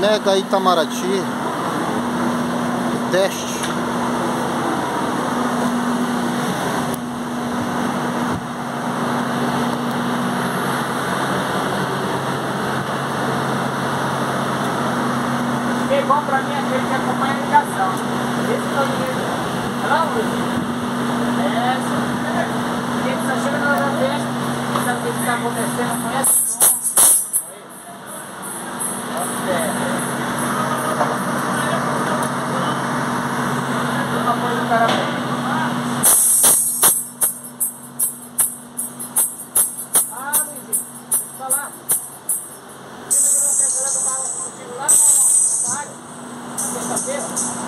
Mega Itamaraty teste. O que é bom pra mim é aquele que acompanha a ligação. Esse que eu digo. Não, quem só chega na hora deste, sabe o que está acontecendo, conhece o som. Uma coisa o cara fez. Luizinho, deixa eu falar. Você não quer jogar contigo lá no rádio? Na sexta-feira?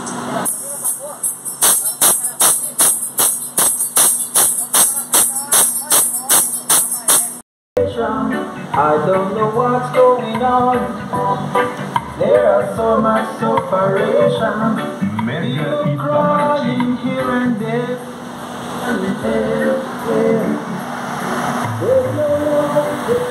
I don't know what's going on. There are so much separation. People crying here and there. There's no love.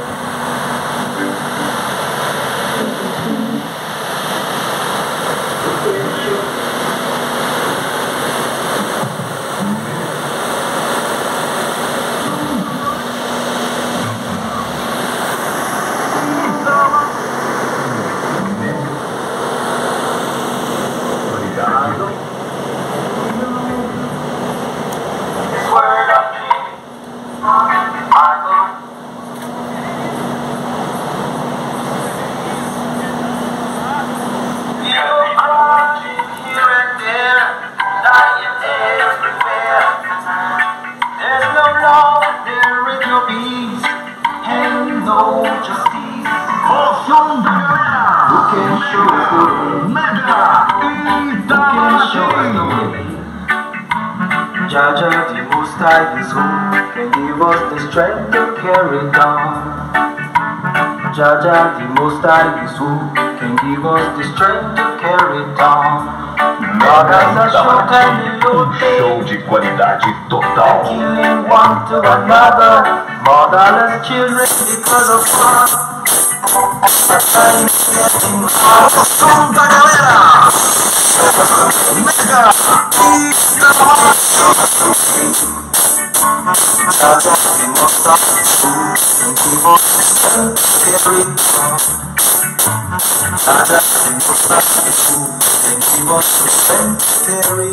Jaja, the Most High is who can give us the strength to carry it on. Jaja, the Most High is who can give us the strength to carry it on. God has a show time in your day. Show de qualidade total. Killing one to another, motherless children because of fun. Galera! Mega! Thank you.